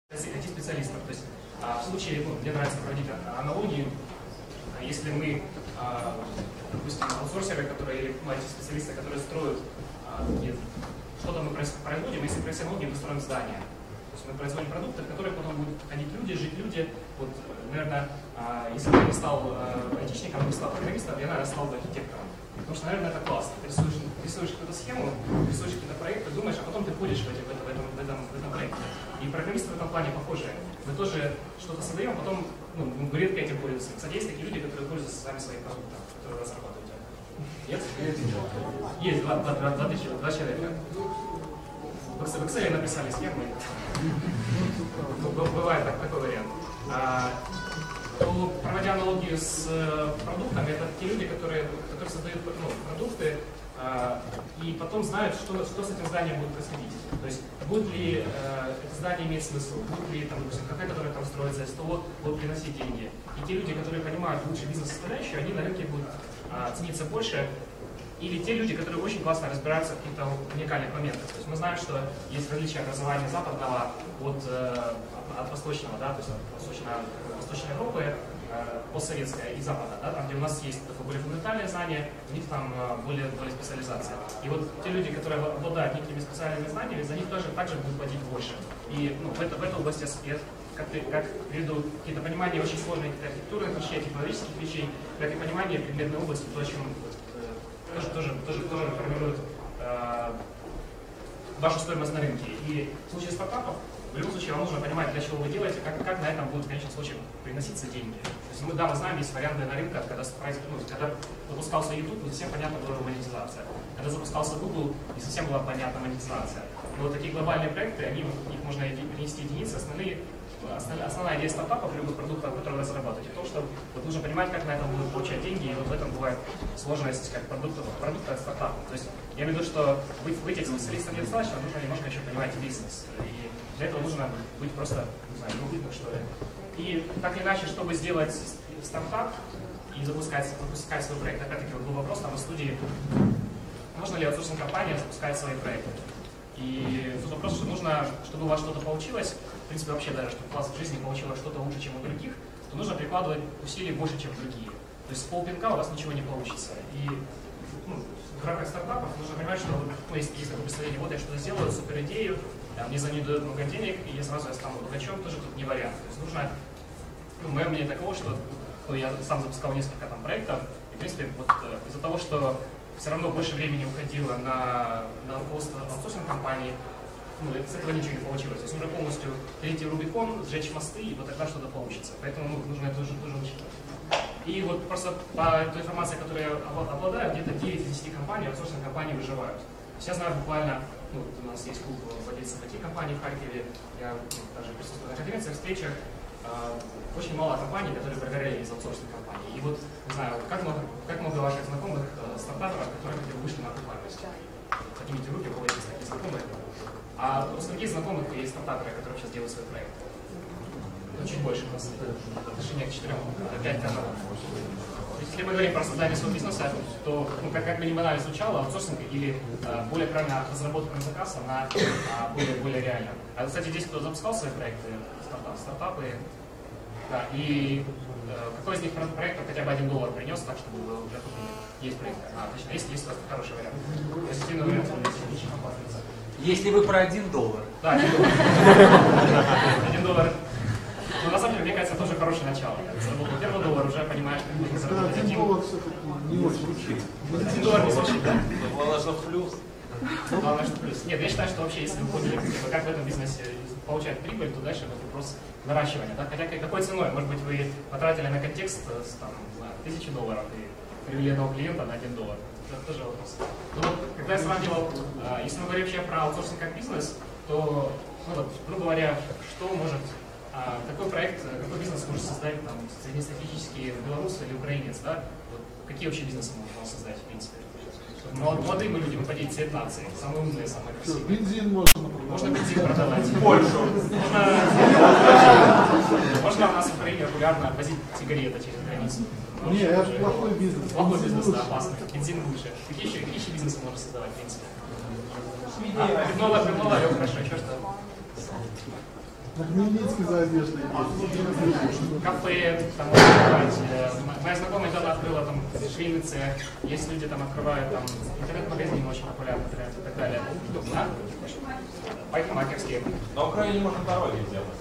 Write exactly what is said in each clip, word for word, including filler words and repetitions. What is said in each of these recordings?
ай ти-специалистов. То есть а, в случае, ну, мне нравится проводить аналогии, если мы, а, допустим, аутсорсеры, которые, или ай ти-специалисты, которые строят а, что-то мы производим, если производим, мы строим здания. То есть мы производим продукты, в которых потом будут ходить люди, жить люди. Вот, наверное, а, если бы я не стал а, айтишником, не стал программистом, я, наверное, стал бы архитектором. Потому что, наверное, это классно. Ты рисуешь, рисуешь какую-то схему, рисуешь какие-то проекты, думаешь, а потом ты ходишь в, эти, в, этом, в, этом, в, этом, в этом проекте. И программисты в этом плане похожи. Мы тоже что-то создаем, а потом ну, мы редко этим пользуемся. Кстати, есть такие люди, которые пользуются сами своим продуктом, которые разрабатывают. Нет? Есть два, два, два, два, два человека. В Excel написали схему. Бывает так, такой вариант. А, то, проводя аналогию с продуктами, это те люди, которые, которые создают ну, продукты а, и потом знают, что, что с этим зданием будет происходить. То есть, будет ли а, это здание иметь смысл, будет ли там, допустим, кафе, которое там строится, из того будут приносить деньги. И те люди, которые понимают лучше бизнес-составляющую, они на рынке будут а, цениться больше. Или те люди, которые очень классно разбираются в каких-то уникальных моментах. То есть мы знаем, что есть различия образования западного от, э, от восточного, да, то есть от восточной, восточной Европы, э, постсоветская и запада, да, там, где у нас есть более фундаментальные знания, у них там э, более, более специализация. И вот те люди, которые обладают некими специальными знаниями, за них тоже также будут платить больше. И ну, в, это, в этой области аспект, как, как ввиду какие-то понимания очень сложных архитектурных вещей, технологических вещей, как и понимание предметной области, то, о чем Тоже, тоже, тоже, тоже формирует э, вашу стоимость на рынке. И в случае стартапов, в любом случае, вам нужно понимать, для чего вы делаете, как, как на этом будут в конечном случае приноситься деньги. То есть мы, да, мы знаем, есть варианты на рынке, когда, ну, когда запускался YouTube, не совсем понятна была монетизация. Когда запускался Google, не совсем была понятна монетизация. Но вот такие глобальные проекты, они, их можно принести единицы, основные. Основная идея стартапов, любых продуктов, которые вы разрабатываете, то, что вот нужно понимать, как на этом будут получать деньги, и вот в этом бывает сложность как продукта, продукта от стартапа. То есть я имею в виду, что быть, быть этим специалистом недостаточно, нужно немножко еще понимать бизнес. И для этого нужно быть просто, не знаю, любопытным, что ли. И так или иначе, чтобы сделать стартап и запускать, запускать свой проект, опять-таки вот был вопрос там в студии, можно ли аутсорсинг компания запускать свои проекты. И тут вопрос, что нужно, чтобы у вас что-то получилось, в принципе, вообще даже, чтобы у вас в жизни получилось что-то лучше, чем у других, то нужно прикладывать усилий больше, чем другие. То есть с полпинка у вас ничего не получится. И ну, в рамках стартапов нужно понимать, что ну, есть, есть такое представление, вот я что-то сделаю, супер идею, мне за нее дают много денег, и я сразу я стану богачом, тоже тут не вариант. То есть нужно, ну, мое мнение таково, что ну, я сам запускал несколько там проектов, и в принципе, вот из-за того, что все равно больше времени уходило на, на руководство аутсорсинг компании, ну, с этого ничего не получилось. То есть нужно полностью перейти в Рубикон, сжечь мосты, и вот тогда что-то получится. Поэтому ну, нужно это тоже, тоже учитывать. И вот просто по той информации, которой я обладаю, где-то девять из десяти компаний, аутсорсинг компании выживают. То есть я знаю буквально, ну, у нас есть клуб владельцев ай ти-компаний в Харькове, я ну, даже присутствую на конференциях, встречах. Очень мало компаний, которые прогорели из аутсорсинг компаний. И вот, не знаю, как много, как много ваших знакомых э, стартаперов, которые хотя бы вышли на окупаемость? Поднимите руки, у кого есть такие знакомые. А у других знакомых есть стартаперы, которые сейчас делают свой проект. Ну, чуть больше у нас. Отношение к четырем, пять к одному. Если мы говорим про создание своего бизнеса, то, ну, как, как бы ни банально звучало, аутсорсинг или э, более правильно разработка на заказ, она э, более, более реальна. А, кстати, здесь кто запускал свои проекты, стартап, стартапы, да, и э, какой из них проектов хотя бы один доллар принес, так, чтобы вы уже купили? Есть проект. А, точно, есть, есть хороший вариант. Позитивный вариант, если вы про один доллар. Да, один доллар. Один доллар. Ну, на самом деле, мне кажется, тоже хорошее начало. Заработал первый доллар, уже понимаешь, как можно заработать один. Один доллар все-таки не очень звучит. Один доллар не звучит, да? Главное, что плюс. Главное, что плюс. Нет, я считаю, что вообще, если вы поняли, как в этом бизнесе получать прибыль, то дальше это вопрос наращивания. Да? Хотя какой ценой? Может быть, вы потратили на контекст там, тысячи долларов и привели одного клиента на один доллар. Это тоже вопрос. Но вот, когда я сравнивал, если мы говорим вообще про аутсорсинг как бизнес, то, ну, вот, грубо говоря, что может, какой проект, какой бизнес может создать там, среднестатистический белорус или украинец, да? Вот, какие вообще бизнесы можно создать, в принципе? Молодые мы люди, мы по десять наций, самые умные, самые красивые. Бензин можно продавать. Можно бензин продавать. Польшу. Можно, можно у нас в Украине регулярно возить сигареты через границу. Не, это плохой бизнес. Плохой бизнес, да, опасный. Бензин лучше. Какие еще, какие еще бизнесы можно создавать, в принципе? А, пивного, пивного, хорошо, еще что? На Хмельницкий за одеждой есть. Кафе, там можно открывать. Э, Моя знакомая недавно открыла там швейный цех. Есть люди там открывают там интернет-магазин очень популярный и так далее. Да? Парикмахерские. На Украине можно дороги сделать.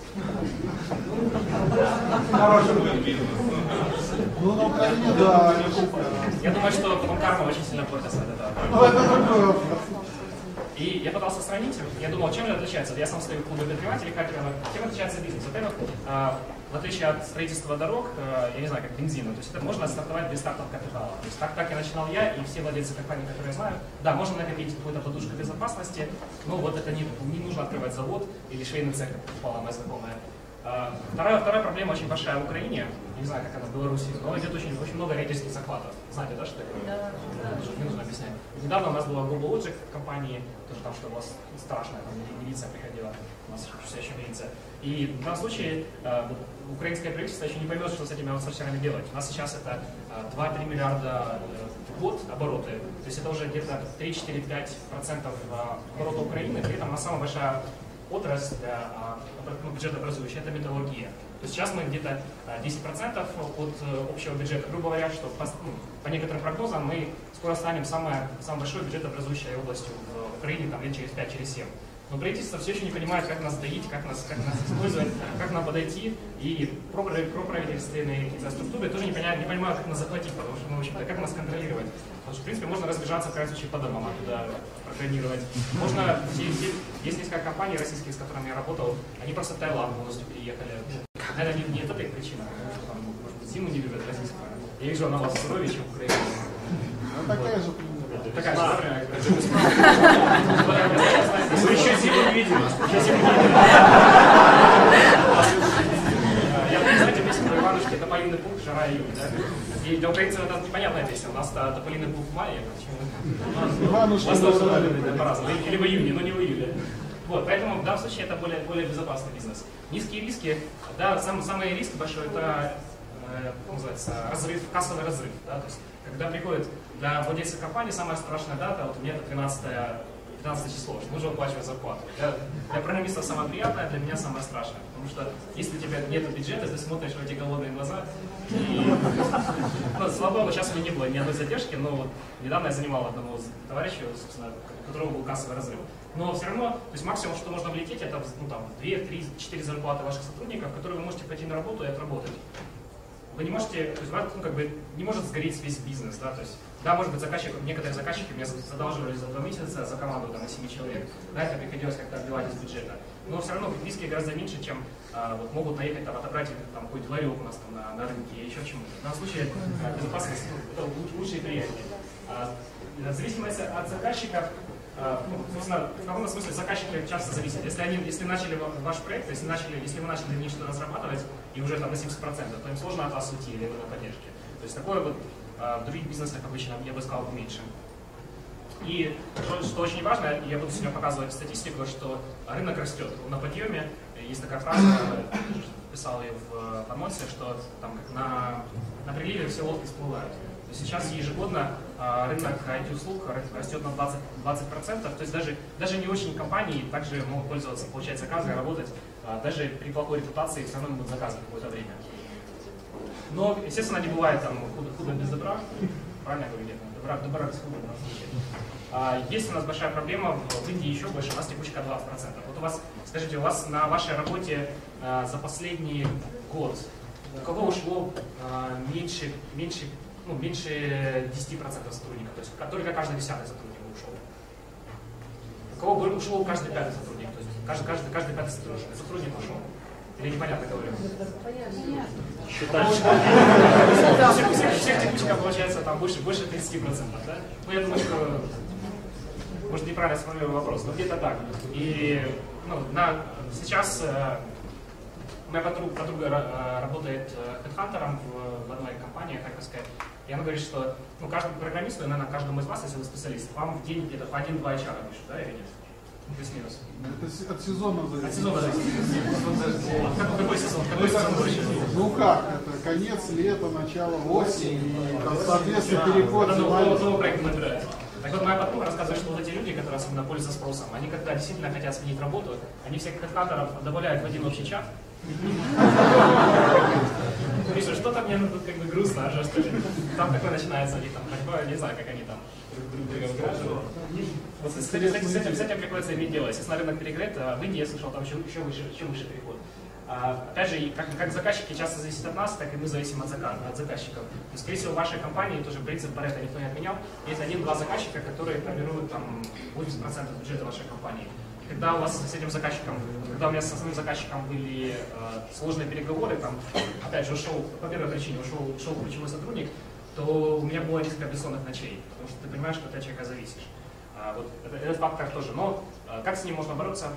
Хороший будет бизнес. Ну, на Украине, да. Я думаю, что потом карма очень сильно портится от этого. Ну, это такой вопрос. И я пытался сравнить, я думал, чем же отличается. Я сам стою в клубе предпринимателей Харькова. Чем отличается бизнес? Во-первых, в отличие от строительства дорог, я не знаю, как бензина, то есть это можно стартовать без стартового капитала. То есть так, так и начинал я, и все владельцы компаний, которые я знаю. Да, можно накопить какую-то подушку безопасности, но вот это не, не нужно открывать завод или швейный цех, как покупала моя знакомая. Вторая, вторая проблема очень большая в Украине, не знаю, как она в Беларуси, но идет очень, очень много рейдерских захватов. Знаете, да, что такое? Да. Не нужно объяснять. Недавно у нас была Global Logic в компании, тоже там что-то страшное, там милиция приходила, у нас вся еще милиция. И в данном случае э, украинское правительство еще не поймет, что с этими аутсорсерами делать. У нас сейчас это э, два-три миллиарда в год обороты, то есть это уже где-то три-четыре-пять процентов оборота Украины, при этом у нас самая большая отрасль для ну, бюджетообразующая, это металлургия. То есть сейчас мы где-то десять процентов от общего бюджета, грубо говоря, что по, ну, по некоторым прогнозам мы скоро станем самой, самой большой бюджетообразующей областью в Украине там, лет через пять через семь. Но правительство все еще не понимает, как нас доить, как нас, как нас использовать, как нам подойти. И проправительственные какие-то структуры тоже не понимают, не понимают, как нас захватить, потому что, ну, в общем-то, как нас контролировать. Потому что, в принципе, можно разбежаться, в крайнем случае, по домам, а туда программировать. Можно, все, все, есть несколько компаний российских, с которыми я работал, они просто в Таиланд полностью переехали. Наверное, не, не это их причина, потому что там, может быть, зиму не любят российскую. Я вижу, она у вас суровее, чем в Украине. Ну, такая же примерно. Такая же, например, мы еще зиму не видели. Еще зиму не видели. Я, знаете, песня про Иванушки, тополиный пух, жара июнь, да? И для украинцев это непонятная песня. У нас тополиный пух в мае, почему? Иванушки у вас тоже по-разному. Или в июне, но не в июле. Вот, поэтому в данном случае это более, более безопасный бизнес. Низкие риски, да, сам, самый риск большой это, э, как называется, разрыв, кассовый разрыв, да, то есть когда приходит для владельца компании самая страшная дата, вот у меня это тринадцатое число, что нужно выплачивать зарплату. Для, для программистов самое приятное, для меня самое страшное, потому что если у тебя нет бюджета, ты смотришь в эти голодные глаза, и, ну, слава богу, сейчас у меня не было ни одной задержки, но вот недавно я занимал одного товарища, собственно, у которого был кассовый разрыв. Но все равно, то есть максимум, что можно влететь, это ну, там, две, три, четыре зарплаты ваших сотрудников, которые вы можете пойти на работу и отработать. Вы не можете, то есть ну, как бы, не может сгореть весь бизнес, да, то есть, да, может быть, заказчик, некоторые заказчики меня задолживали за два месяца за команду там, на семи человек, да, это приходилось как-то отбивать из бюджета, но все равно риски гораздо меньше, чем а, вот, могут наехать, там, отобрать там, какой-то ларек у нас там, на, на рынке или еще чему-то. В данном случае а, безопасность ну, это лучше и приятнее. А, в зависимости от заказчика, а, ну, собственно, в каком-то смысле заказчики часто зависят. Если они, если начали ваш проект, если, начали, если вы начали нечто разрабатывать, и уже там на семьдесят процентов, то им сложно от вас уйти или вы на поддержке. То есть такое вот а, в других бизнесах обычно, я бы сказал, меньше. И что, что очень важно, я буду сегодня показывать статистику, что рынок растет, он на подъеме. Есть такая фраза, я писал ее в анонсе, что там, как на, на приливе все лодки всплывают. То есть сейчас ежегодно а, рынок ай ти-услуг растет на двадцать процентов, то есть даже, даже не очень компании также могут пользоваться, получать заказы, работать, а, даже при плохой репутации все равно будут заказывать какое-то время. Но, естественно, не бывает там худо, худо без добра, правильно я говорю, нет, добра, добра без худа в нашем случае. А, есть у нас большая проблема, в Индии еще больше, у нас текучка двадцать процентов. Вот у вас, скажите, у вас на вашей работе а, за последний год, у кого ушло а, меньше, меньше Ну, меньше десяти процентов сотрудников, то есть только каждый десятый сотрудник ушел. У кого бы ушел каждый пятый сотрудник, то есть каждый, каждый, каждый пятый сотрудник, сотрудник ушел. Или непонятно говорю? Всех текучка получается там больше, больше тридцати процентов, да? Ну, я думаю, что, может, неправильно сформулирую вопрос, но где-то так. И ну, на, сейчас моя подруга, подруга работает хедхантером в, в одной компании харьковской, и она говорит, что ну, каждому программисту, наверное, каждому из вас, если вы специалист, вам в день где-то по один-два эйч ар пишут, да, или нет? Плюс-минус. Это от сезона зависит. От сезона зависит. Какой сезон? Какой сезон больше? Ну как, это конец лета, начало осени, и, там, соответственно, переход. Нового проекта набирается. Так вот, моя подруга рассказывает, что вот эти люди, которые особенно пользуются спросом, они когда действительно хотят сменить работу, они всех хедхантеров добавляют в один общий чат. Пишут, что-то мне тут как бы грустно, а что ли. Там такое начинается, они там ходьба, не знаю, как они там друг друга выграживают. Вот с этим, с этим, с этим приходится иметь дело. Если на рынок перегрет, в Индии я слышал, там еще, еще выше, еще выше переход. А, опять же, как, как заказчики часто зависят от нас, так и мы зависим от, заказ, от заказчиков. То, скорее всего, в вашей компании тоже принцип Парето никто не отменял. Есть один-два заказчика, которые формируют там восемьдесят процентов бюджета вашей компании. И когда у вас с этим заказчиком, когда у меня с основным заказчиком были э, сложные переговоры, там, опять же, ушел, по первой причине ушел, ушел ключевой сотрудник, то у меня было несколько бессонных ночей, потому что ты понимаешь, что ты от человека зависишь. А, вот, это, этот фактор тоже. Но а, как с ним можно бороться?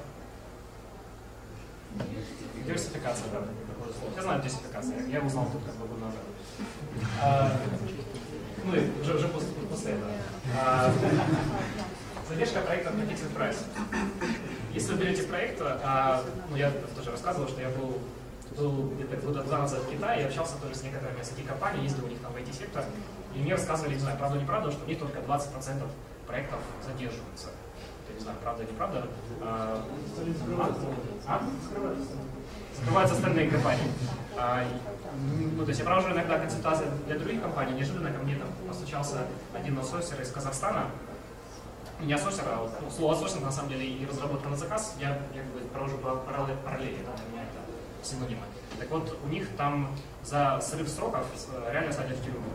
Диверсификация, да, такое слово. Я знаю диверсификация, я узнал тут как бы год назад. А, ну и уже, уже после, после этого. А, задержка проекта на Fixed Price. Если вы берете проект, а, ну я тоже рассказывал, что я был, был где-то года два назад в Китае, я общался тоже с некоторыми эс эй ти-компаниями, ездил у них там в ай ти-сектор, и мне рассказывали, не знаю, правду-неправду, что у них только двадцать процентов проектов задерживаются. Я не знаю, правда или неправда. А, а? Закрываются остальные компании. А, ну, то есть я провожу иногда консультации для других компаний. Неожиданно ко мне там постучался один аутсорсер из Казахстана. Не аутсорсер, а вот, ну, слово аутсорсинг на самом деле и разработка на заказ. Я, я как бы, провожу параллели, параллели, да, для меня это синонимы. Так вот, у них там за срыв сроков реально садят в тюрьму.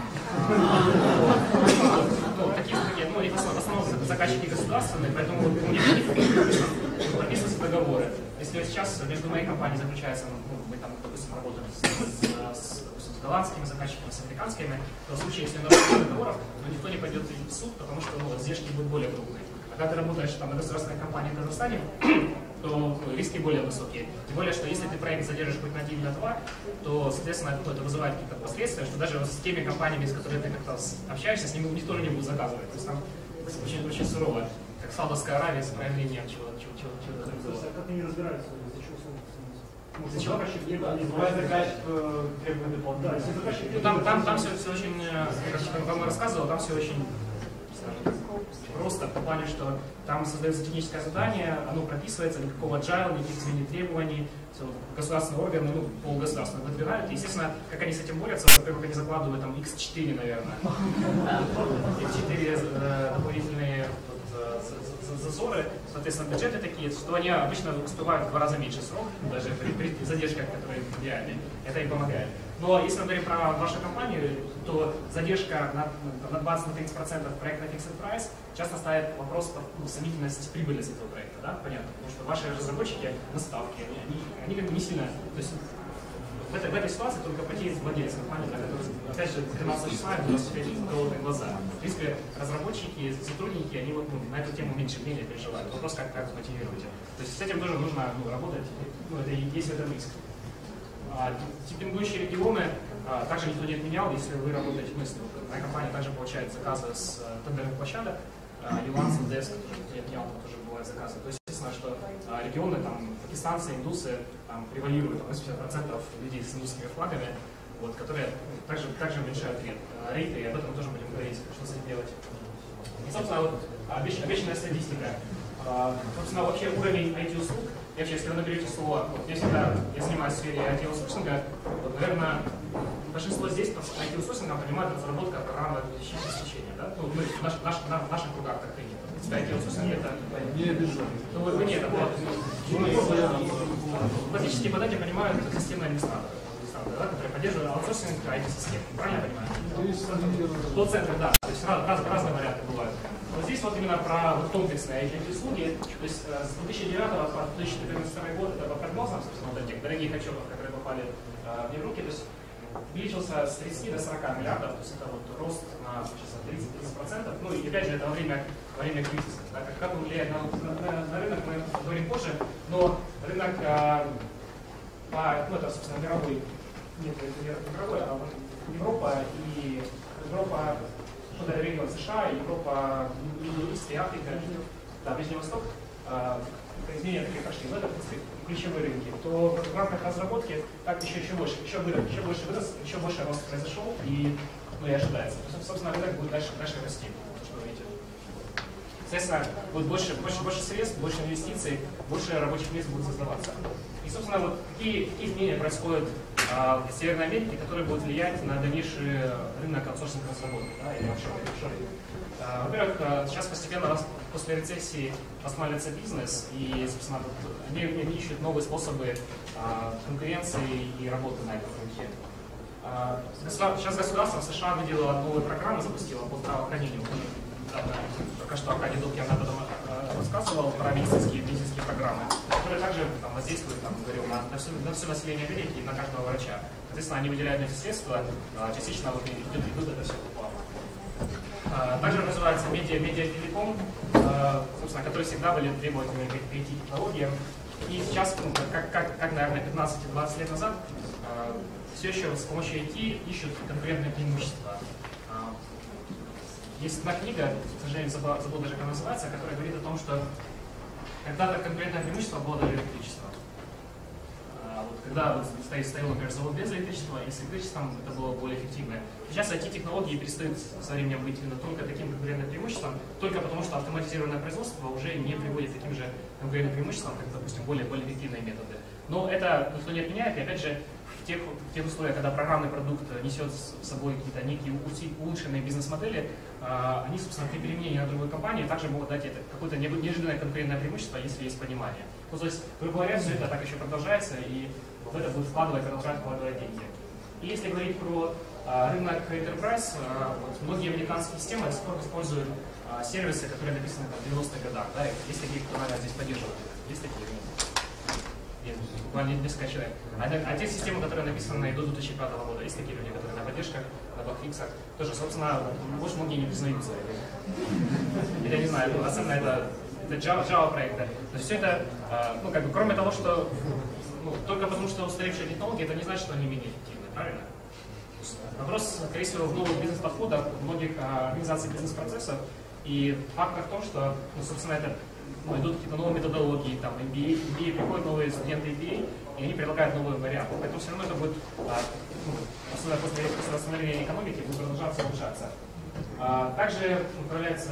Ну, такие, ну, в основном заказчики государственные, поэтому у них прописываются договоры. Если сейчас между моей компанией заключается, ну, мы там, допустим, работаем с, с, с голландскими заказчиками, с американскими, то в случае, если нарушение договоров, то никто не пойдет в суд, потому что ну, издержки будут более крупные. А когда ты работаешь там, на государственной компании в Казахстане, то ну, риски более высокие. Тем более, что если ты проект задержишь хоть на один, на два, то, соответственно, это, это вызывает какие-то последствия, что даже с теми компаниями, с которыми ты как-то общаешься, с ними никто не будет заказывать. То есть там очень, очень сурово, как Саудовская Аравия с проявлением чего-то. Чего, чего, чего а как они разбираются, из-за чего Из-за чего? Бывает заказчик требует дополнительного. Там, там, там все, все очень, как вам рассказывал, там все очень просто в том плане, что там создается техническое задание, оно прописывается, никакого agile, никаких изменений требований, все, государственные органы, ну, полгосударственных выдвигают. И, естественно, как они с этим борются, во-первых, они закладывают там икс четыре, наверное. икс четыре дополнительные зазоры, соответственно, бюджеты такие, что они обычно успевают в два раза меньше срок, даже при, при задержках, которые реальные. Это им помогает. Но если мы говорим про вашу компанию, то задержка на, на двадцать-тридцать процентов проекта Fixed Price часто ставит вопрос ну, сомнительности прибыльности этого проекта, да, понятно, потому что ваши разработчики на ставке, они, они как бы не сильно, то есть в этой, в этой ситуации только потеет владелец компании, да, который, опять же, тринадцатого числа у нас теперь голодные глаза. В принципе, разработчики, сотрудники, они вот, ну, на эту тему меньше мнения переживают. Вопрос, как, как мотивировать. То есть с этим тоже нужно ну, работать, ну, это и есть этот риск. А, типингующие регионы а, также никто не отменял, если вы работаете, ну, если моя компания также получает заказы с а, тендерных площадок, Юланс, НДС, который никто не отменял, там тоже бывают заказы. То есть, естественно, что а, регионы, там, пакистанцы, индусы, там, превалируют, там, восемьдесят процентов людей с индусскими флагами, вот, которые ну, также, также уменьшают рейд, рейты, и об этом тоже будем говорить, что с этим делать. И, собственно, вот, обещ, обещанная статистика. А, собственно, вообще уровень ай ти-услуг, вообще, если вы наберете слово, вот, я всегда я занимаюсь в сфере ай ти-аутсорсинга, вот, наверное, большинство здесь под ай ти-аутсорсингом понимает разработка программы обеспечения, да? Ну, мы, в, наш, наш, в наших кругах так принято. ай ти-аутсорсинг это... Не обязательно. Ну, вы, вы нет, да? Классические податки понимают системные администраторы, да, которые поддерживают аутсорсинг ай ти-систем. Правильно я понимаю? Колл-центры, да. То есть раз, раз, разные варианты бывают. Вот здесь вот именно про вот, комплексные ай ти-услуги. То есть с две тысячи девятого по две тысячи четырнадцатый год это по прогнозам, собственно, вот этих дорогих отчетов, которые попали э, мне в руки, то есть увеличился с тридцати до сорока миллиардов, то есть это вот рост на тридцать-тридцать процентов. Ну и опять же это во время, во время кризиса. Да, как, как он влияет на, на, на рынок, мы говорим позже, но рынок э, по, ну это, собственно, мировой, нет, это мировой, а Европа и Европа, ну, да, регион США, Европа, Middle East и Африка, да, Ближний Восток, э, изменения такие пошли, но это, в принципе, ключевые рынки, то в рамках разработки так еще, еще больше, еще, вырос, еще больше вырос, еще больше рост произошел и, ну, и ожидается. То есть, собственно, рынок будет дальше, дальше расти, что вы видите. Соответственно, будет больше, больше, больше средств, больше инвестиций, больше рабочих мест будет создаваться. И, собственно, вот какие, какие изменения происходят а, в Северной Америке, которые будут влиять на дальнейший рынок аутсорсинга разработки, да, или офшоринга. А, во-первых, сейчас постепенно после рецессии восстанавливается бизнес, и, собственно, они, они ищут новые способы а, конкуренции и работы на этом рынке. А, сейчас государство США выделило новую программу, запустило по здравоохранению. Только что Аркадий Добкин об этом рассказывал про медицинские, медицинские программы, которые также там, воздействуют там, говорю, на, на, все, на все население Америки и на каждого врача. Соответственно, они выделяют эти средства, частично вот, идут, идут это все плавно. Также развивается медиа, медиа-телеком, собственно, которые всегда были требовательны к ай ти-технологиям. И сейчас, ну, как, как, как, наверное, пятнадцать-двадцать лет назад, все еще с помощью ай ти ищут конкурентные преимущества. Есть одна книга, к сожалению, забыл, забыл даже, как она называется, которая говорит о том, что когда-то конкурентное преимущество было даже электричество. А вот когда вот стоит, стоял, например, завод без электричества, и с электричеством это было более эффективно. Сейчас ай ти-технологии перестают со временем быть именно только таким конкурентным преимуществом, только потому что автоматизированное производство уже не приводит к таким же конкурентным преимуществам, как, допустим, более, более эффективные методы. Но это никто не отменяет, и опять же, в тех, в тех условиях, когда программный продукт несет с собой какие-то некие улучшенные бизнес-модели, э, они, собственно, при применении на другую компанию также могут дать это какое-то неожиданное конкурентное преимущество, если есть понимание. Ну, то есть, грубо говоря, все это так еще продолжается, и в это будет вкладывать, продолжать вкладывать деньги. И если говорить про э, рынок Enterprise, э, вот, многие американские системы до сих пор используют э, сервисы, которые написаны в девяностых годах. Да? Есть такие, кто, наверное, здесь поддерживает. Есть такие? Буквально несколько человек. А, а те системы, которые написаны до две тысячи пятого года, есть такие люди, которые на поддержках, на бахфиксах, тоже, собственно, может, многие не признаются. Или, не знаю, особенно это, это Java, Java проекты. Но все это, ну, как бы, кроме того, что ну, только потому, что устаревшие технологии, это не значит, что они менее эффективны, правильно? Вопрос, скорее всего, в новых бизнес-подходах, в многих организаций бизнес-процессов. И факт в том, что, ну, собственно, это ну, идут какие-то новые методологии, там, эм би эй, эм би эй, приходят новые студенты эм би эй, и они предлагают новые варианты. Поэтому все равно это будет, а, ну, особенно после, после восстановления экономики, будет продолжаться улучшаться. А, также появляются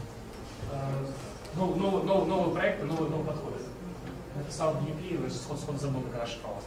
а, нов, нов, нов, новые проекты, новые, новые подходы. Написал би пи, сход, сход забыл, как раз шифровался.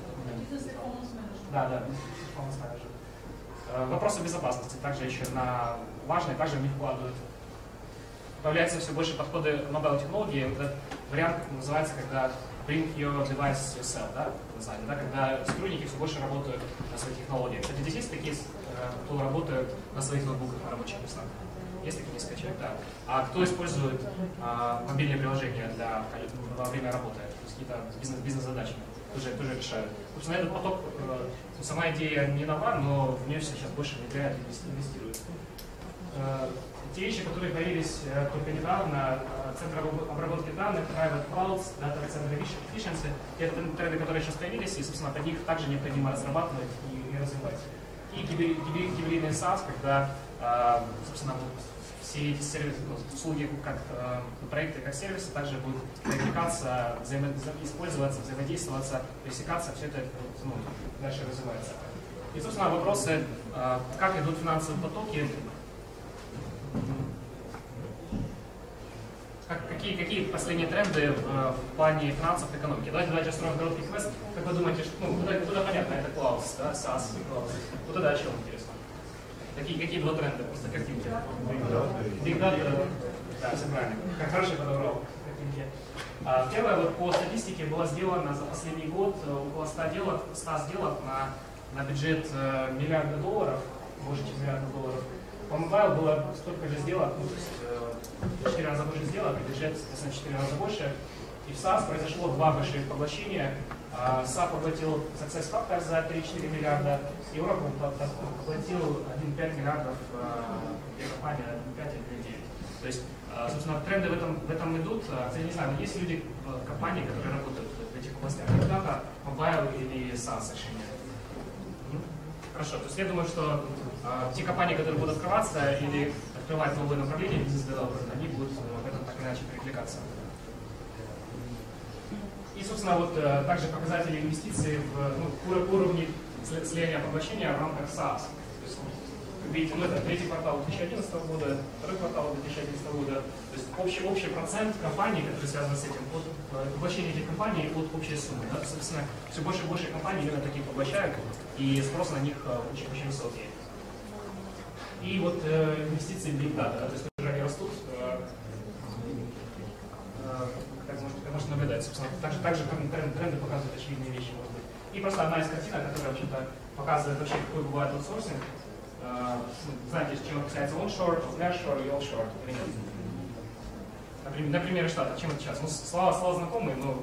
Да, да, performance manager. А, вопросы безопасности также еще на важные, также в них вкладывают. Появляются все больше подходы mobile технологии. Этот вариант называется, когда bring your device yourself, да, название, да, когда сотрудники все больше работают на своих технологиях. Кстати, здесь есть такие, кто работает на своих ноутбуках на рабочих местах. Есть такие несколько человек, да. А кто использует а, мобильные приложения для, во время работы, то есть какие-то бизнес, бизнес-задачи, тоже, тоже решают. Собственно, этот поток, э, сама идея не нова, но в нее сейчас больше внедряют и инвестируют. Э, те вещи, которые появились э, только недавно, э, центры обработки данных, private clouds, data center efficiency, это тренды, которые сейчас появились, и, собственно, под них также необходимо разрабатывать и, и развивать. И гибридный SaaS, когда, э, собственно, все эти сервисы, услуги, как э, проекты, как сервисы, также будут перекликаться, взаимо использоваться, взаимодействоваться, пересекаться, все это ну, дальше развивается. И, собственно, вопросы, э, как идут финансовые потоки, как, какие, какие последние тренды в, в плане финансов и экономики. Давайте, давайте устроим короткий квест. Как вы думаете, что, ну, куда, куда понятно, это Cloud, да, SaaS и Cloud. Вот это о чем интересно? Какие, какие два тренда? Просто картинки. Big Data. Да, все правильно. Как хороший подобрал картинки. А, первое, вот по статистике было сделано за последний год около ста сделок, ста сделок на, на бюджет э, миллиарда долларов, больше, чем миллиарда долларов. По мобайл было столько же сделок, ну, то есть в четыре раза больше сделок, и бюджет, соответственно, в четыре раза больше. И в SaaS произошло два больших поглощения. SAP поглотил SuccessFactors за три-четыре миллиарда, и Oracle поглотил один целых пять десятых миллиардов, две компании один целых пять и девять. То есть, собственно, тренды в этом, в этом идут. Я не знаю, есть люди, компании, которые работают в этих областях. Data, мобайл или SaaS решения. Хорошо, то есть я думаю, что э, те компании, которые будут открываться или открывать новые направления бизнес-девелопмента, они будут э, в этом так или иначе перекликаться. И, собственно, вот э, также показатели инвестиций в ну, уровне слияния поглощения в рамках SaaS. То есть, видите, ну это третий квартал две тысячи одиннадцатого года, второй квартал две тысячи одиннадцатого года. То есть общий, общий процент компаний, которые связаны с этим, от поглощения этих компаний от общей суммы. Да? Соответственно, все больше и больше компаний именно таких поглощают, и спрос на них очень, очень высокий. И вот э, инвестиции в Big Data, да, то есть уже они растут, э, э, как можно, как можно наблюдать, собственно. Также, также тренды, тренды показывают очевидные вещи, может быть. И просто одна из картинок, которая, в общем-то, показывает вообще, какой бывает аутсорсинг. Э, знаете, чем отличается onshore, nearshore и offshore, или нет? Например, на примере штата, чем отличается? Ну, слова, слова знакомые, но...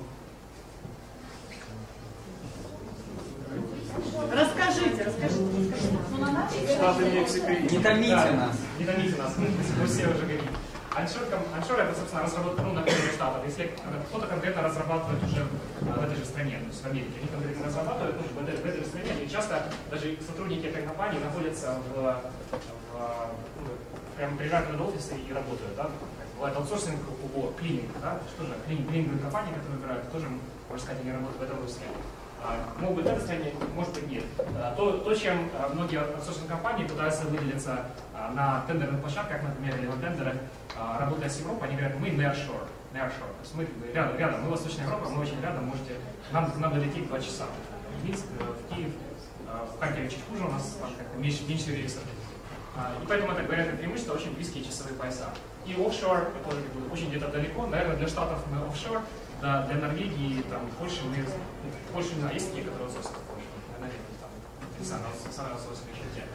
Расскажите, расскажите. Штаты Мексики. Не томите да, нас. Не томите нас, мы все уже говорим. Аншор, аншор это, собственно, разработка, ну, на примере штатов. Если кто-то конкретно разрабатывает уже в этой же стране, то есть в Америке, они конкретно разрабатывают, ну, в, этой, в этой же стране, и часто даже сотрудники этой компании находятся в, в, ну, прямо приезжают на офисы и работают, да? Бывает аутсорсинг по клининг, да? Что же, клининговые компании, которые выбирают, тоже, можно сказать, они работают в этом русле. Могут быть в этой стране, может быть, нет. То, то чем многие аутсорсинг компании пытаются выделиться на тендерных площадках, например, или на тендерах, работая с Европой, они говорят, мы nearshore, nearshore. То есть мы рядом, рядом, мы Восточная Европа, мы очень рядом, можете, нам, нам долететь два часа. В Минск, в Киев, в Харькове чуть хуже, у нас там как-то меньше, меньше рейсов. И поэтому это говорят преимущество, очень близкие часовые пояса. И офшор, тоже как бы, очень где-то далеко, наверное, для Штатов мы офшор, да, для Норвегии, там, Польши, мы, Польша, не знаю, есть такие, которые аутсорсят в Польшу, наверное, там, самый аутсорсинг еще те.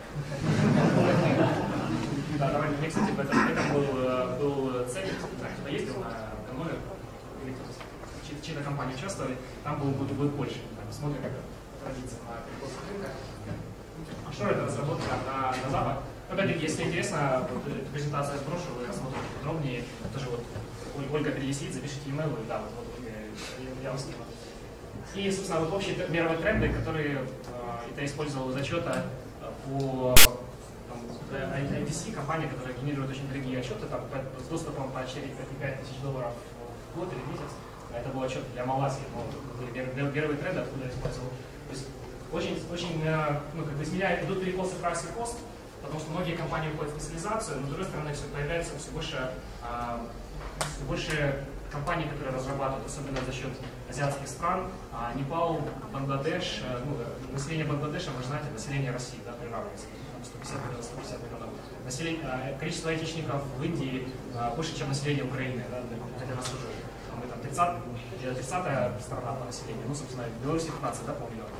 Да, давай, мне, кстати, в этом, в этом был, был цель, не знаю, кто-то ездил на Ганновер, или кто-то чьи-то компании участвовали, там был, был, был Польша, смотрим, как традиция на перекос рынка. Офшор — это разработка на, на Запад. Опять-таки, если интересно, вот эту презентацию я сброшу, вы рассмотрите подробнее. Тоже вот Ольга перевесит, запишите email, и да, вот, вот Ольга, я вам скину. И, собственно, вот общие мировые тренды, которые э, это использовал зачета по ай ти си, компания, которая генерирует очень дорогие отчеты, там, с доступом по четыре-пять тысяч долларов в год или месяц. Это был отчет для Малайзии, но первые тренды откуда я использовал. То есть очень, очень ну, как бы изменяют, идут перекосы прайс и кост, потому что многие компании уходят в специализацию, но с другой стороны все появляется все больше, а, все больше компаний, которые разрабатывают, особенно за счет азиатских стран. А, Непал, Бангладеш, ну, население Бангладеша, вы же знаете, население России, да, приравнивается, сто пятьдесят миллионов. Население, а, количество айтишников в Индии а, больше, чем население Украины, да, хотя нас уже мы там тридцатая страна по населению, ну, собственно, в Беларуси пятнадцать, да, по-моему.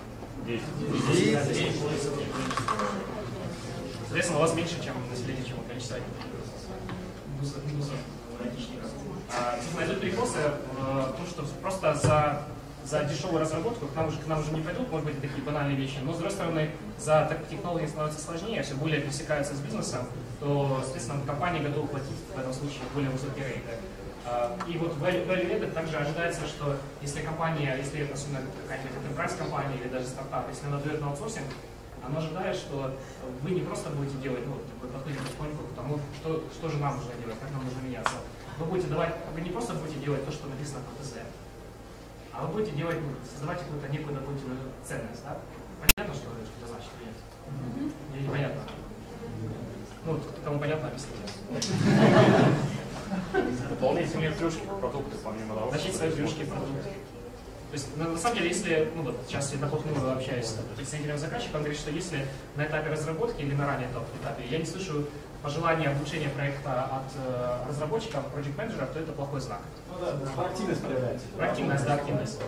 Соответственно, у вас меньше, чем население, чем количество айтишников. Идут перекосы в том, что просто за, за дешевую разработку к нам, уже, к нам уже не пойдут, может быть, такие банальные вещи, но, с другой стороны, за технологии становится сложнее, все более пересекаются с бизнесом, то, соответственно, компания готова платить в этом случае более высокие рейты. И вот в value added также ожидается, что если компания, если особенно какая-нибудь enterprise компания или даже стартап, если она дает на аутсорсинг, она ожидает, что вы не просто будете делать, ну, вы подходите потихоньку к тому, что, что же нам нужно делать, как нам нужно меняться. Вы будете давать, вы не просто будете делать то, что написано в ТЗ, а вы будете делать, ну, создавать какую-то некую дополнительную ценность, да? Понятно, что это значит или нет? Mm-hmm. Или непонятно? Ну, кому понятно, объясните. Дополнительные плюшки продукты, помимо того, Значит, свои плюшки продукты. То есть, на, на самом деле, если, ну вот, сейчас я наполнил, общаюсь с представителем заказчика, он говорит, что если на этапе разработки или на раннем этапе я не слышу пожелания улучшения проекта от э, разработчиков, project менеджеров, то это плохой знак. Ну да, проактивность проявляется. Проактивность, да, активность.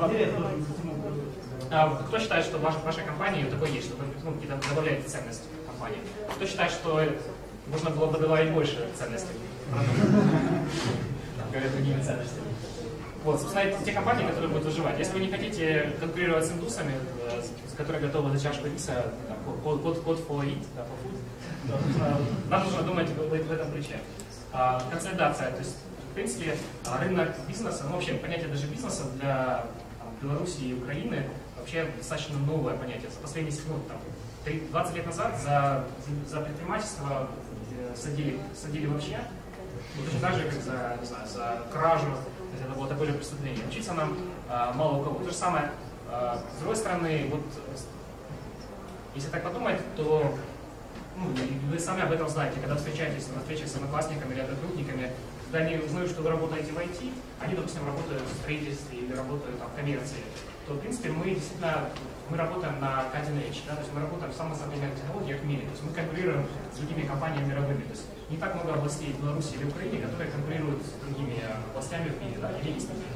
А, кто считает, что ваша, ваша компания такой есть, что вы ну, добавляете ценность компании? Кто считает, что можно было бы добавить больше ценностей? Говорят, другими ценностями. Вот, собственно, это те компании, которые будут выживать. Если вы не хотите конкурировать с индусами, с которые готовы за чашку риса, код for eat, да, for food, нам нужно думать в, в этом ключе. А, консолидация, то есть, в принципе, рынок бизнеса, ну, вообще, понятие даже бизнеса для там, Беларуси и Украины вообще достаточно новое понятие. За последние ну, там, двадцать лет назад за, за предпринимательство садили, садили вообще, ну, точно так же, как за, не знаю, за кражу. Это было такое же преступление. Учиться нам а, мало у кого. То же самое, а, с другой стороны, вот, если так подумать, то ну, вы сами об этом знаете, когда встречаетесь на встречах с одноклассниками или одногруппниками, когда они узнают, что вы работаете в ай ти, они, допустим, работают в строительстве или работают там, в коммерции, то, в принципе, мы действительно мы работаем на cutting edge, да, то есть мы работаем в самых современных технологиях в мире, то есть мы конкурируем с другими компаниями мировыми. То есть не так много областей в Беларуси или Украине, которые конкурируют с другими областями в мире, да, или есть такие.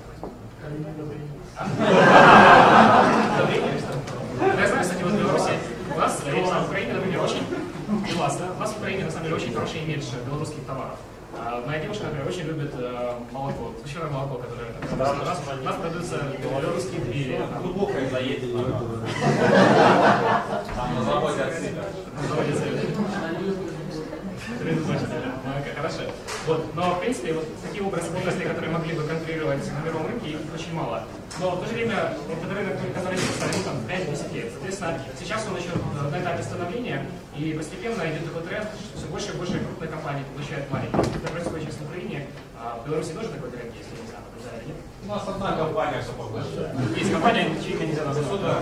Я знаю, кстати, вот в Беларуси у нас, в Украине, например, очень и у вас, да, у нас в Украине на самом деле очень хороший имидж белорусских товаров. Моя девушка, например, очень любит э, молоко, сгущенное молоко, которое там, да, у нас, у нас продаются белорусские двери. Глубокое заедет. Там на заводе отсюда. На заводе отсюда. Хорошо. Вот. Но, в принципе, вот такие отрасли, которые могли бы конкурировать на мировом рынке, их очень мало. Но в то же время, этот рынок, который есть, ему там пять-десять лет. Соответственно, сейчас он еще на этапе становления, и постепенно идет такой тренд, что все больше и больше крупных компаний получают маленькие. Это происходит сейчас в Украине, а в Беларуси тоже такой тренд есть, я не знаю, наблюдали, нет? У нас одна компания все поглощает. Есть компания, чьи нельзя назвать.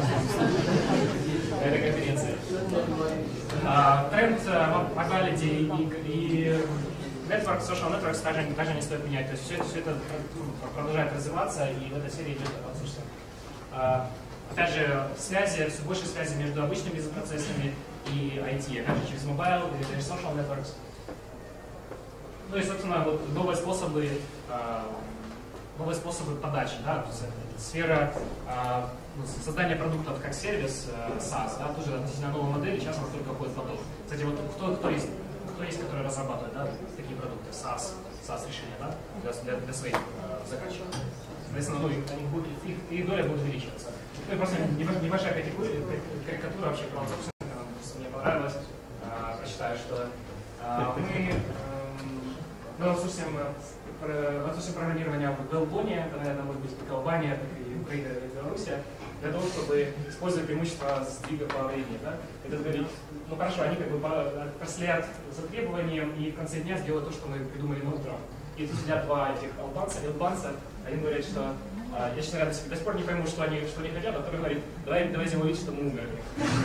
Это конференция. А, тренд моралити и, и network, social networks даже, даже не стоит менять. То есть все, все это продолжает развиваться, и в этой серии идет отсутствие. А, опять же, связи, все больше связи между обычными бизнес-процессами и ай ти, опять же, через mobile или через social networks. Ну и, собственно, вот новые способы, а, новые способы подачи, да, то есть сфера а, создания продуктов как сервис, а, SaaS, да, тоже относительно новой модели, сейчас она только входит в поток. Кстати, вот кто, кто есть, кто есть, который разрабатывает, да, такие продукты, SaaS, SaaS решения, да, для, для, для своих а, заказчиков. Соответственно, ну, они будут, их, их доля будет увеличиваться. Ну и просто небольшая карикатура вообще про аутсорсинг, мне понравилась. А, прочитаю, что а, мы Мы аутсорсим программирование в Белбоне, это, наверное, может быть как Албания, так и Украина, и Беларусь, для того, чтобы использовать преимущество сдвига по времени. Да? Это говорит, ну хорошо, они как бы проследят за требованием и в конце дня сделают то, что мы придумали на утро. И тут сидят два этих албанца, и албанца, один говорит, что а, я, честно говоря, до сих пор не пойму, что они, что они хотят, а второй говорит, давай, давай сделаем вид, что мы умерли.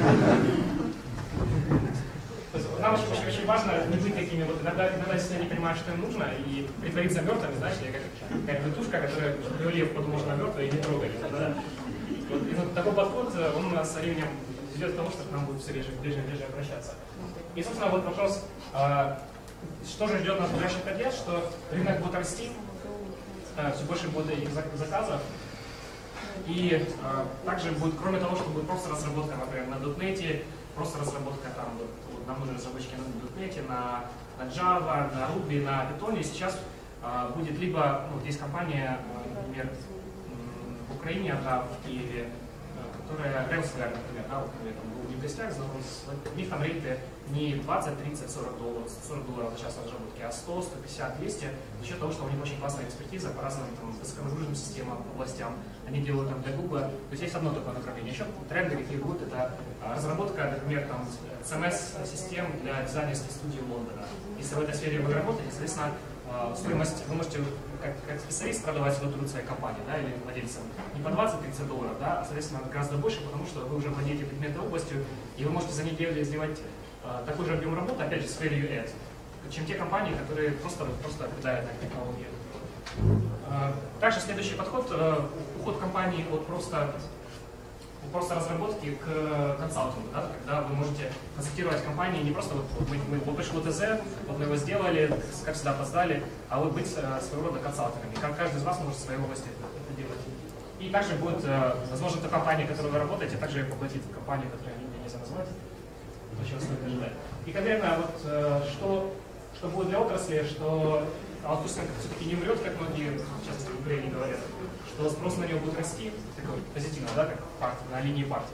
Нам очень, очень, очень важно не быть такими, вот иногда, иногда если они понимают, что им нужно, и притвориться мертвыми, знаешь, как какая-то вертушка, которая Лев подумал, что она мертвая, и не трогали. Да? Вот, и вот такой подход, он у нас со временем ведет к тому, что к нам будет все реже, ближе и ближе обращаться. И, собственно, вот вопрос, а, что же ждет нас в ближайших пять лет, что рынок будет расти, а, все больше будет этих заказов, и а, также будет, кроме того, что будет просто разработка, например, на дотнете, просто разработка там, вот, нам нужны разработчики на дотнете, на, на Java, на Ruby, на Python, и сейчас а, будет либо, ну, вот есть компания, например, в Украине, одна в Киеве, которая Railsware, например, да, вот, например, там был в гостях, у них там рейты не двадцать, тридцать, сорок долларов, сорок долларов за час разработки, а сто, сто пятьдесят, двести, за счет того, что у них очень классная экспертиза по разным там, высоконагруженным системам, областям. Они делают там для Google. То есть есть одно такое направление. Еще тренды, какие будут, это разработка, например, там, си эм эс-систем для дизайнерской студии Лондона. Если в этой сфере вы работаете, соответственно, стоимость вы можете как, как специалист продавать свой труд своей компании, да, или владельцам не по двадцать-тридцать долларов, да, а, соответственно, гораздо больше, потому что вы уже владеете предметной областью, и вы можете за неделю сделать а, такой же объем работы, опять же, с value add, чем те компании, которые просто, просто кидают на технологии. А, также следующий подход, а, уход компании от просто просто разработки к консалтингу, да, когда вы можете консультировать компании не просто вот, вот мы, мы вот пришло ТЗ, вот мы его сделали, как всегда опоздали, а вот быть э, своего рода консалтерами. Как каждый из вас может в своей области это, это делать. И также будет, э, возможно, та компания, в которой вы работаете, также поплатит компанию, которую я нельзя назвать, то, чего стоит ожидать. И конкретно вот э, что, что будет для отрасли, что аутсорсинг все-таки не умрет, как многие сейчас в Украине говорят, что спрос на него будет расти, такой позитивно, да, как партия, на линии партии.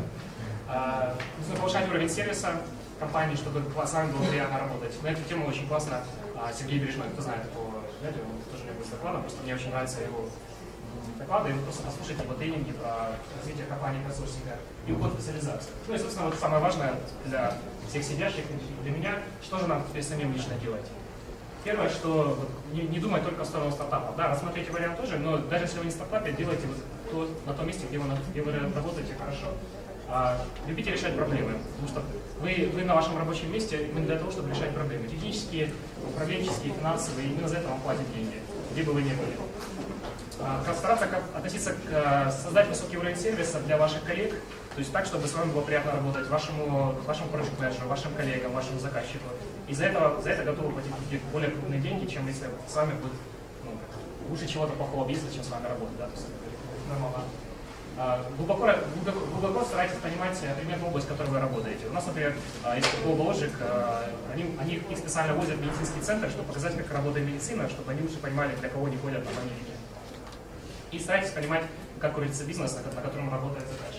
А, нужно повышать уровень сервиса компании, чтобы с вами было приятно работать. На эту тему очень классно а, Сергей Бережной, кто знает по радио, он тоже не будет докладом, просто мне очень нравятся его доклады, и вы просто послушайте его тренинги про развитие компании аутсорсинга и уход в специализацию. Ну и, собственно, вот самое важное для всех сидящих, для меня, что же нам теперь самим лично делать. Первое, что вот, не, не думать только в сторону стартапа. Да, рассмотрите вариант тоже, но даже если вы не в стартапе, делайте вот то, на том месте, где вы, где вы работаете хорошо. А, любите решать проблемы, потому что вы, вы на вашем рабочем месте именно для того, чтобы решать проблемы. Технические, управленческие, финансовые, именно за это вам платят деньги, где бы вы ни были. А, стараться как, относиться к создать высокий уровень сервиса для ваших коллег, то есть так, чтобы с вами было приятно работать, вашему, вашему project менеджеру, вашим коллегам, вашему заказчику. И за это, за это готовы платить более крупные деньги, чем если с вами будет ну, лучше чего-то плохого бизнеса, чем с вами работать. Да? То есть это нормально. Глубоко, глубоко старайтесь понимать предметную область, в которой вы работаете. У нас, например, есть Global Logic, они, они их специально возят в медицинский центр, чтобы показать, как работает медицина, чтобы они лучше понимали, для кого они ходят в Америке. И старайтесь понимать, как крутится бизнес, на котором работает заказчик.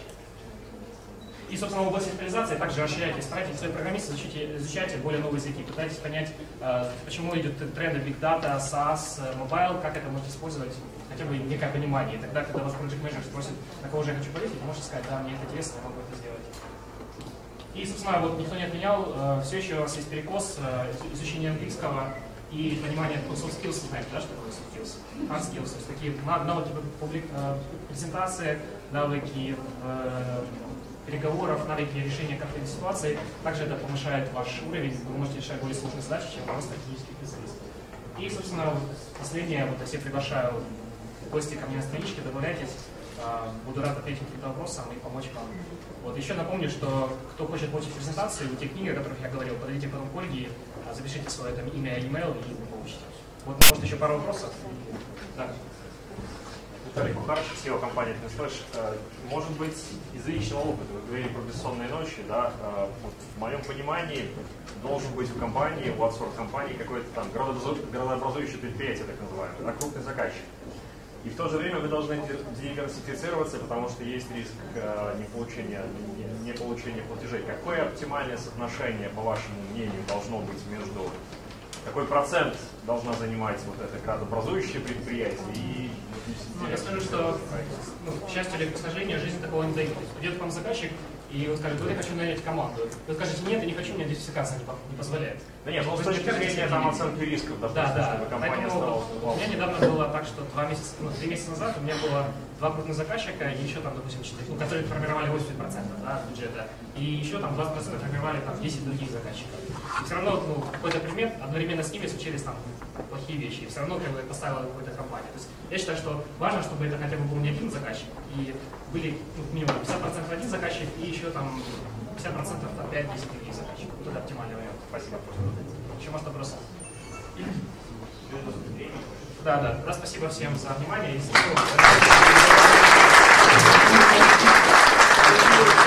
И, собственно, в области специализации также расширяйте, старайтесь, свои программисты изучайте, изучайте более новые языки, пытайтесь понять, почему идут тренды Big Data, SaaS, Mobile, как это можете использовать, хотя бы некое понимание. И тогда, когда вас Project Manager спросит, на кого же я хочу полететь, вы можете сказать, да, мне это интересно, я могу это сделать. И, собственно, вот никто не отменял, все еще у вас есть перекос изучения английского и понимание soft skills, знаете, да, что такое soft skills? Hard skills, то есть такие навыки публик, презентации, навыки переговоров, навыки решения конфликтной ситуации. Также это повышает ваш уровень, вы можете решать более сложные задачи, чем просто технический специалист. И, собственно, последнее, вот я всех приглашаю в гости ко мне на страничке, добавляйтесь, буду рад ответить на какие-то вопросы и помочь вам. Вот, еще напомню, что кто хочет получить презентацию, те книги, о которых я говорил, подойдите потом к Ольге, запишите свое там, имя и e-mail и вы получите. Вот, может, еще пару вопросов? Да. Виталий Кухарч, си и о компании Flash. Может быть, из личного опыта, вы говорили про бессонные ночи, да? Вот в моем понимании должен быть в компании, в аутсорс-компании какое-то там градообразующее предприятие, так называемое, да, крупный заказчик. И в то же время вы должны диверсифицироваться, потому что есть риск неполучения, не получения платежей. Какое оптимальное соотношение, по вашему мнению, должно быть между... Какой процент должна занимать вот это градообразующее предприятие и... Ну, я скажу, что, ну, к счастью или к сожалению, жизнь такого не дает. Придет к вам заказчик, и он скажет, вот я хочу нанять команду. Вы скажете, нет, я не хочу, у меня диверсификация не позволяет. Да нет, ну, с точки зрения там, оценки рисков, допустим, да, да. чтобы компания стала... У меня недавно было так, что два месяца, ну, три месяца назад у меня было два крупных заказчика, и еще там, допустим, четыре, ну, которые формировали восемьдесят процентов да, бюджета, и еще там двадцать процентов формировали там, десять других заказчиков. И все равно ну, какой-то предмет, одновременно с ними случились там плохие вещи, и все равно как бы, поставила какую-то компанию. То есть я считаю, что важно, чтобы это хотя бы был не один заказчик, и были ну, минимум пятьдесят процентов один заказчик, и еще там пятьдесят процентов пять-десять других заказчиков. Вот это оптимальный вариант. Спасибо. Еще может вопросы? Да, да. Да, спасибо всем за внимание. И